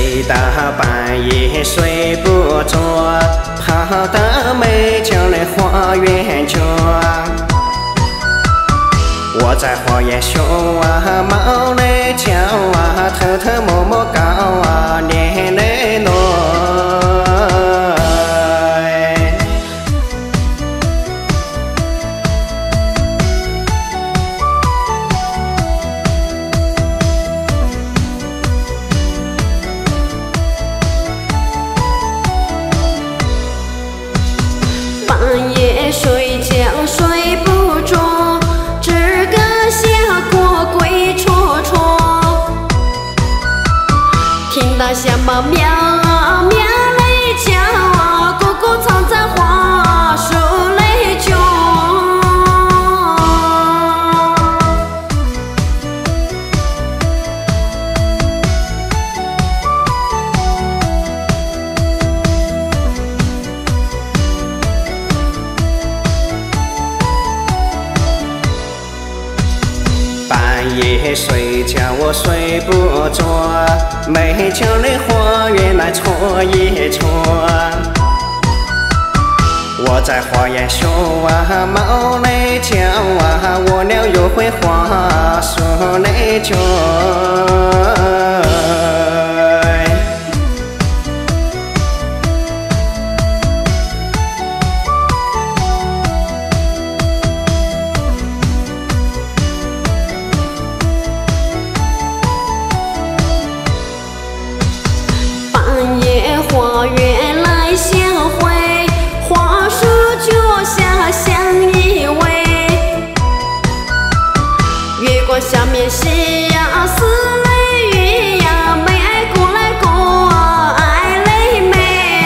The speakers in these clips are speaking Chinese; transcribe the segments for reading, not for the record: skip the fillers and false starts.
睡到半夜睡不着，跑到美酒的花园角。我在花园学啊，猫的叫啊，偷偷摸摸搞啊，念的诺。 半夜睡觉睡不着，这个下锅鬼戳戳，听到小猫喵啊喵的叫啊，咕咕藏在花树的角。 半夜睡觉我睡不着，美酒的花园来戳一戳。我在花园学啊，猫的叫啊，我俩又会花树的角。 半夜花园来相会，花树脚下相依偎。月光下面夕呀似泪雨呀，没爱过来过爱泪美。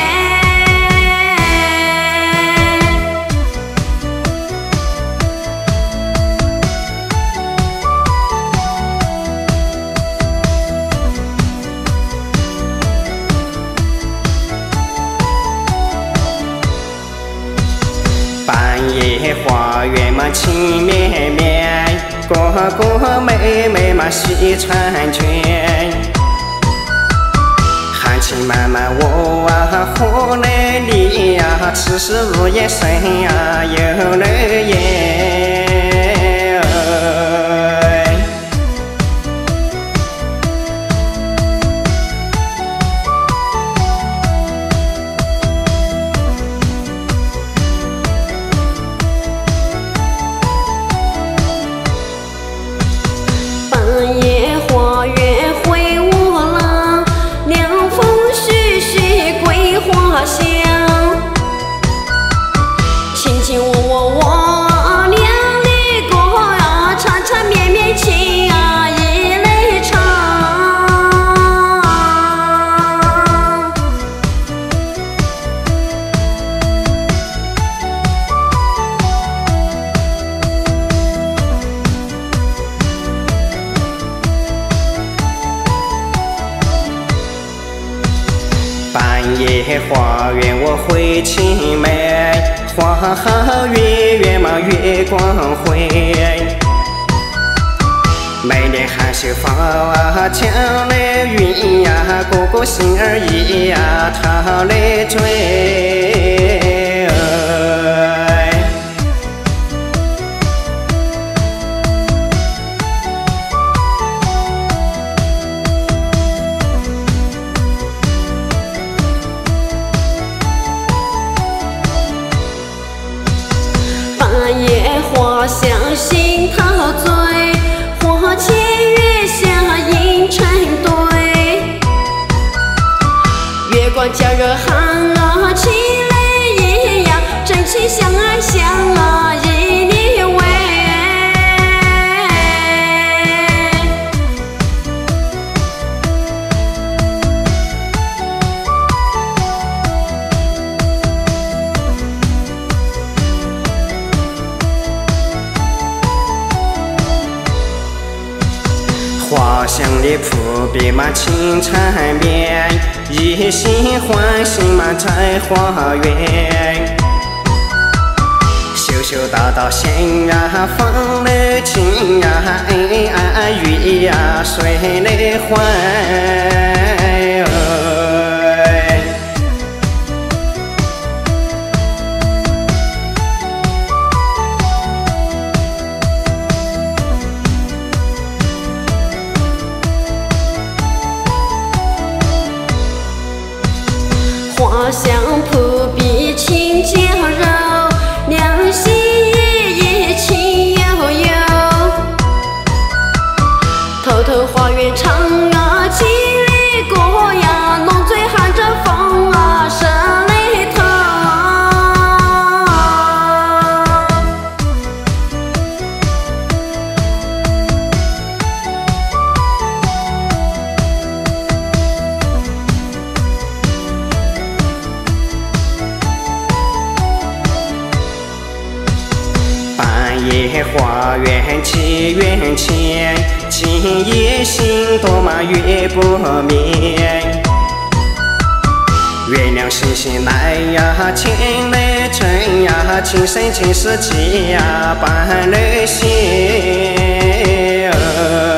半夜花园嘛情绵绵，哥哥妹妹嘛喜婵娟。含情脉脉我啊和了你呀，此时入夜深呀有了夜。 半夜花园回我郎，凉风徐徐桂花香。卿卿我我两里歌啊，缠缠绵绵情啊一泪长。 半夜花园我会青梅，花好月圆嘛月光辉。每年含羞花啊叫了云呀，哥哥心儿意呀陶了醉。 半夜花香心陶醉，花前月下映成对。月光加热汗啊，情泪意呀，真情相爱相啊一念为。 花香的扑鼻嘛情缠绵，一心欢喜嘛在花园。修道道心啊放了情啊，恩爱雨呀随了欢。 花香扑鼻清娇柔，两心夜情悠悠。偷偷花园长啊，情侣过呀，浓醉含着风啊，射泪头。 半夜花园祈愿前，今夜心多嘛月不眠。月亮星星来呀，情泪春呀，情深情世结呀，伴侣心。